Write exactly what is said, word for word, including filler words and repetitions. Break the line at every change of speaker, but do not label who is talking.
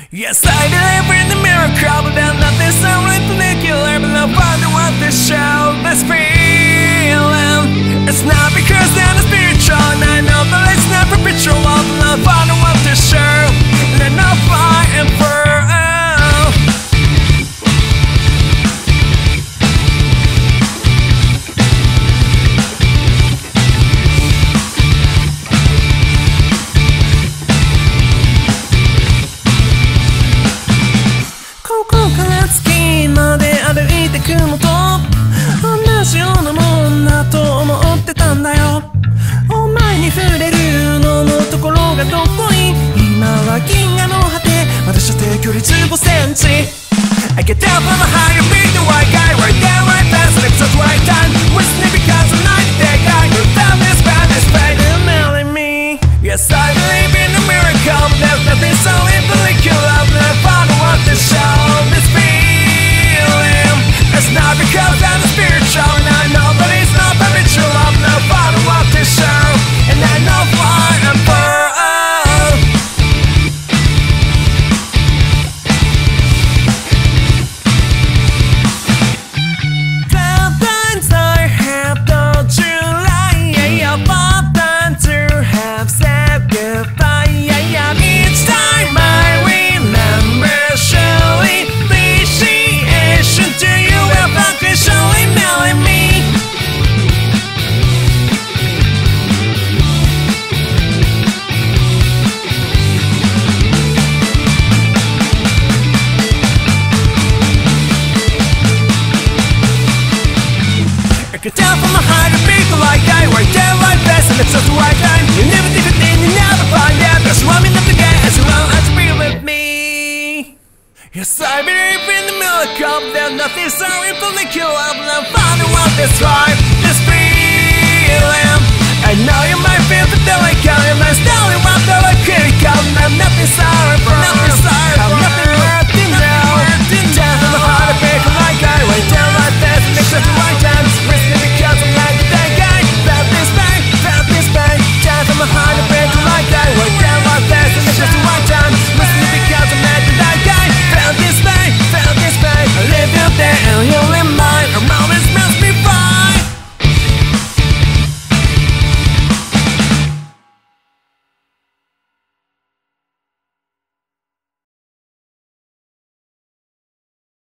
Yes, I believe in the miracle, but there's nothing so ridiculous. But I wonder what to show this feeling. It's not because I'm spiritual, and I know that it's not perpetual. But I wonder what to show, and I know I am for. くのと同じようなもんだと思ってたんだよ。お前に触れるののところがどこいい。今は銀河の果てまだ射程距離じゅうごセンチ。 I get down from a higher beat, the white guy right there, right fast, next to right time. Listening because I'm not that guy. You found this bad, this bad, and telling me. Yes, I believe in a miracle, but there's nothing so implicated. But I found what to show this feeling. It's not because I'm spiritual, and I know that it's not perpetual. I'm not found what to show, and I know why I'm for. Get down from a higher beat, the light guy, right there, right fast, and it's just the right time. You never think a thing, you never find out. Just run me up the gate as long as you be with me. Yes, I believe in the miracle, but there's nothing so implicated. But I'm finding what this drive, this feeling. I know you might feel the delicate.